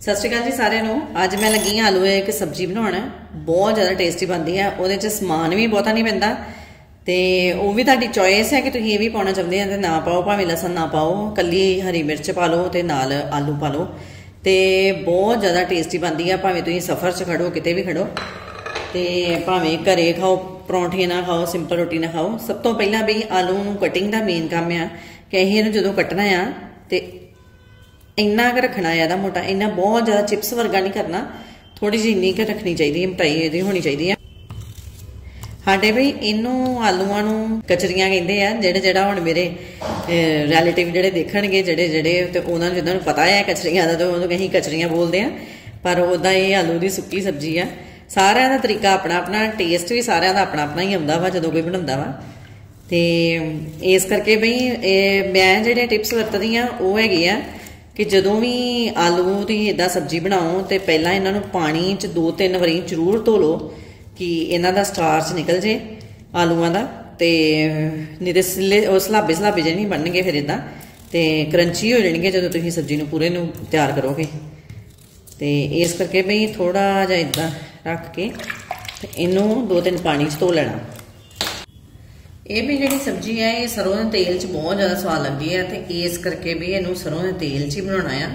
सत श्री अकाल जी सारे नूं। अज मैं लगी हाँ आलू एक सब्जी बनाउण, बहुत ज़्यादा टेस्टी बनती है। उहदे च समान भी बहुता नहीं पैंदा ते वो भी तुहाडी चॉइस है कि तुसीं ये भी पाउणा चाहुंदे हो ते ना पाओ, भावें लसन ना पाओ, कल्ली हरी मिर्च पा लो ते नाल आलू पा लो ते बहुत ज़्यादा टेस्टी बनती है। भावें तुसीं सफ़र च खड़ो, किते भी खड़ो ते भावें घरे खाओ, परौंठे ना खाओ, सिंपल रोटी ना खाओ। सब तो पहला बई आलू नूं कटिंग का मेन काम आ कि असीं इहनूं जदों कटना आ ते इन्ना क रखना ज़्यादा मोटा, इन्ना बहुत ज़्यादा चिप्स वर्गा नहीं करना, थोड़ी जी इन्नी क रखनी चाहिए, मोटाई इहदी होनी चाहिए। साडे बई इनू आलूआं नूं कचरियां कहंदे आ। जेड़ा हुण मेरे रिलेटिव जेड़े देखणगे जेड़े ते उन्हां नूं जिन्हां नूं पता है कचरियां दा ते उहनूं असीं कचरियां बोलदे आ, पर उदां ये आलू दी सुक्की सब्जी आ। सारिआं दा तरीका अपना अपना, टेस्ट भी सारिआं दा अपना अपना ही आउंदा वा जदों कोई बनाउंदा वा। ते इस करके बई मैं जेड़े टिप्स वरतदी आ ओह हैगे आ कि जदों भी आलू की इदा सब्जी बनाओ तो पहला इन्हों पानी च 2-3 बारी जरूर धो लो कि इन्हों का स्टार्च निकल जे आलूआं का, तो नहीं तो सिले सलाबे जे नहीं बननगे, फिर इदा तो क्रंची हो जाएंगे जो तुम सब्जी पूरे तैयार करोगे। तो इस करके बई थोड़ा जा इदा रख के इनू 2-3 पानी च धो लेना। ये भी जी सब्जी है ये सरों के तेल च बहुत ज़्यादा स्वाद लगती है, तो इस करके भी इनू सरों के तेल च ही बनाना है।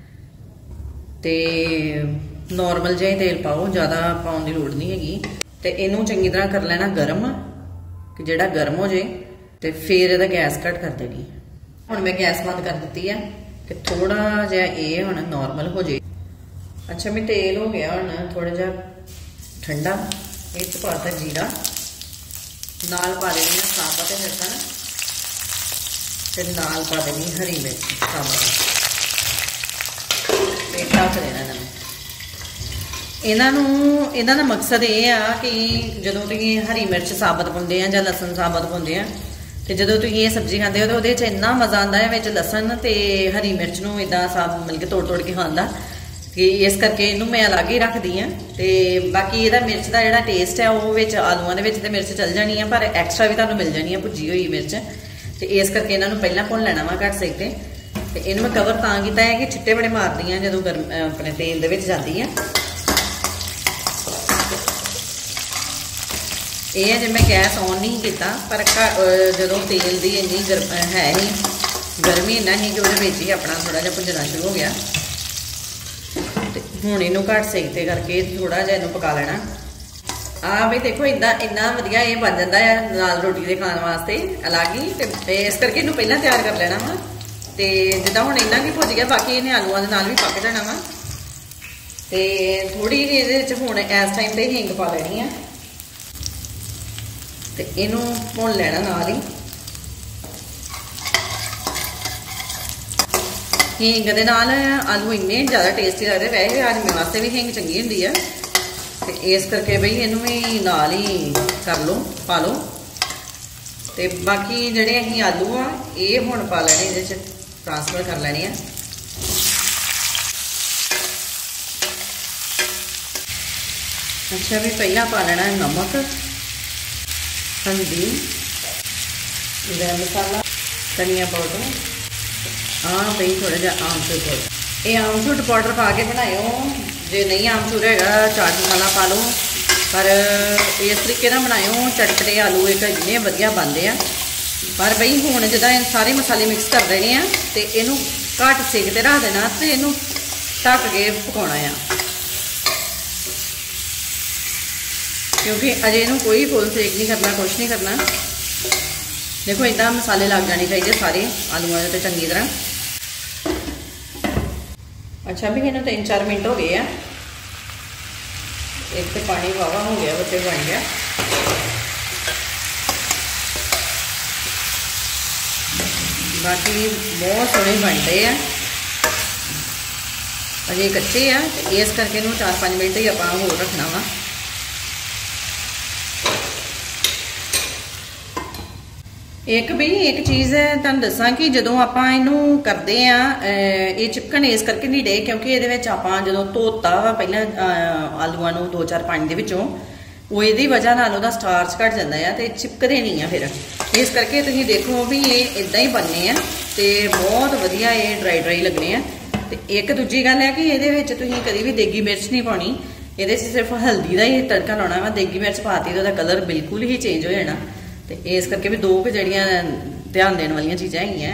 तो नॉर्मल जिहा तेल पाओ, ज़्यादा पाउण की लोड़ नहीं हैगी। तो इनू चंगी तरह कर लेना गर्म, कि जिहड़ा गर्म हो जाए तो फिर इहदा गैस घट कर देनी। हुण मैं गैस बंद कर दी है कि थोड़ा जिहा ये हुण नॉर्मल हो जाए। अच्छा मैं तेल हो गया हुण थोड़ा जिहा ठंडा, इस पाता जीरा, नाल पा देनी है साबत लसन ते नाल पा देनी हरी मिर्च साबत, ढक देना इन्हां दा मकसद ये आ कि जदों तुसीं हरी मिर्च साबत पाउंदे आ जां लसन साबत पाउंदे आ ते जदों तुसीं ये सब्जी खांदे हो तो उहदे च इन्ना मज़ा आंदा है विच लसन ते हरी मिर्च नूं इदां साब मिल के तोड़ के खाण दा कि इस करके इनू मैं अलग ही रखदी हाँ। तो बाकी इहदा मिर्च का जिहड़ा टेस्ट है वो विच आलूआं दे विच ते मिर्च चल जानी है, पर एक्स्ट्रा भी तुहानूं मिल जानी है भुज्जी हुई मिर्च। तो इस करके इन्हां नूं पहलां भुन लेना वा घट सेक ते। ते इहनूं मैं कवर तां कीता है कि छिट्टे बड़े मारदी हैं जदों गर्म अपने तेल दे विच जांदी है। ये जे मैं गैस ऑन नहीं किया, पर जदों तेल की इन्नी है ही गर्मी इन्ना ही कि उहदे विच ही अपना थोड़ा जिहा भुंजना शुरू हो गया। हुण इनू घट सेक ते करके थोड़ा जिहा इनू पका लेना। भी देखो इदा इन्ना वधिया ये बन जाता है नाल रोटी दे खाण वास्ते अलग ही। ते इस करके इनू पहला तैयार कर लेना वा। ते जिद्दां हुण इन्ना भी भुज गया, बाकी इन्हें आलूआं दे नाल भी पक जाना वा। ते थोड़ी जी इहदे विच हुण इस टाइम ते हींग पा लेनी है ते इनू भुन लेना नाल ही। हींग दे नाल आलू इन्ने ज़्यादा टेस्टी लगते, वैसे हाजमे वास्ते भी हींग चंगी हुंदी है। तो इस करके बई इनू भी नाल ही कर लो, पा लो। तो बाकी जिहड़े असीं आलू आ ये हुण पा लैणे, इहदे च ट्रांसफर कर लैणे आ। अच्छा भी पहला पा लेना नमक, हल्दी, गरम मसाला, धनिया पाउडर, हाँ बई थोड़ा जिहा आमचूर पाउडर। ये आमचूर पाउडर पा के बनाओ, जे नहीं आमचूर हैगा चाट मसाला पा लो, पर इस तरीके नाल बनाओ चटपटे आलू एक इन्ने वधिया बनते हैं। पर बई हुण जिद्दां सारे मसाले मिक्स कर देने आ ते इनू घट सेक ते रख देना ते इनू ढक के पकाउणा आ, क्योंकि अजे इनू कोई फुल सेक नहीं करना, कुछ नहीं करना। देखो इदा मसाले लग जाने चाहिए सारे आलूआं दे चंगी तरह। अच्छा भी इन्हूं 3-4 मिनट हो गए हैं। एक तो पानी वावा हो गया, बच्चे बन गया। बाकी बहुत सोहने बनते हैं, अजे कच्चे हैं तो इस करके इन्हूं 4-5 मिनट ही आपां होर रखना वा। एक भी एक चीज़ है तुहानूं दसां कि जदों आपां इनू करदे आ ये चिपकन इस करके नहीं डे, क्योंकि इहदे विच आपां जदों धोता वा पहलां आलूआं नूं 2-4 पानी दे विचों, वो इहदी वजह नाल उहदा स्टार्च घट जांदा है ते चिपकदे नहीं है। फिर इस करके तुसीं देखो भी ये इदां ही बनने आ ते बहुत वधिया ये ड्राई लगने आ। ਤੇ ਇੱਕ ਦੂਜੀ ਗੱਲ ਹੈ ਕਿ ਇਹਦੇ ਵਿੱਚ ਤੁਸੀਂ ਕਦੀ ਵੀ ਦੇਗੀ ਮਿਰਚ ਨਹੀਂ ਪਾਉਣੀ, ਇਹਦੇ 'ਚ ਸਿਰਫ ਹਲਦੀ ਦਾ ਹੀ ਤੜਕਾ ਲਾਉਣਾ ਵਾ। ਦੇਗੀ ਮਿਰਚ ਪਾਤੀ ਤਾਂ ਉਹਦਾ ਕਲਰ ਬਿਲਕੁਲ ਹੀ ਚੇਂਜ ਹੋ ਜਾਣਾ। ਤੇ ਇਸ ਕਰਕੇ ਵੀ ਦੋ ਕੁ ਜਿਹੜੀਆਂ ਧਿਆਨ ਦੇਣ ਵਾਲੀਆਂ ਚੀਜ਼ਾਂ ਹੈਗੀਆਂ।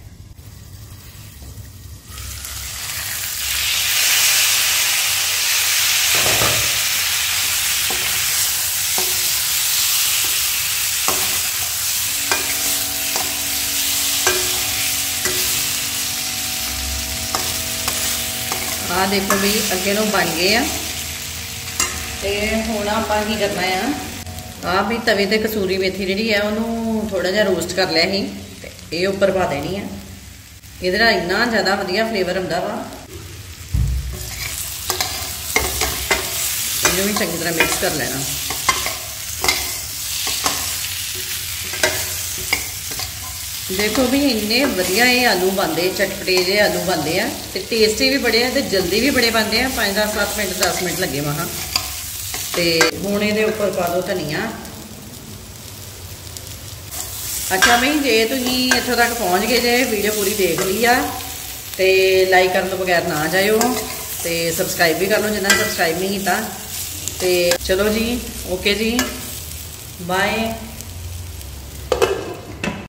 आ देखो भी अगे ਨੂੰ बन गए आ। ਤੇ ਹੁਣ ਆਪਾਂ ਕੀ ਕਰਨਾ ਆ ਵੀ ਤਵੇ ਤੇ ਕਸੂਰੀ ਮੇਥੀ ਜਿਹੜੀ ਆ ਉਹਨੂੰ ਥੋੜਾ ਜਿਹਾ ਰੋਸਟ ਕਰ ਲਿਆ ਸੀ ਤੇ ਇਹ ਉੱਪਰ ਪਾ ਦੇਣੀ ਆ। ਇਹਦੇ ਨਾਲ ਇੰਨਾ ਜ਼ਿਆਦਾ ਵਧੀਆ ਫਲੇਵਰ ਹੁੰਦਾ ਵਾ। ਇਹਨੂੰ ਵੀ ਚੰਗੀ ਤਰ੍ਹਾਂ ਮਿਕਸ ਕਰ ਲੈਣਾ। देखो भी इन्ने वधिया ये आलू बनते, चटपटे जे आलू बनते हैं ते टेस्टी भी बड़े हैं ते जल्दी भी बड़े बनते हैं। 5-7 मिनट 10 मिनट लगे वहाँ। तो हुण इहदे उपर पा दो धनिया। अच्छा बई जे तुसीं इत्थों तक पहुँच गए जे, वीडियो पूरी देख ली आ ते लाइक करन तो बगैर ना जाइओ ते सबसक्राइब भी कर लो जिन्होंने सबसक्राइब नहीं किया। तो चलो जी, ओके जी, बाय।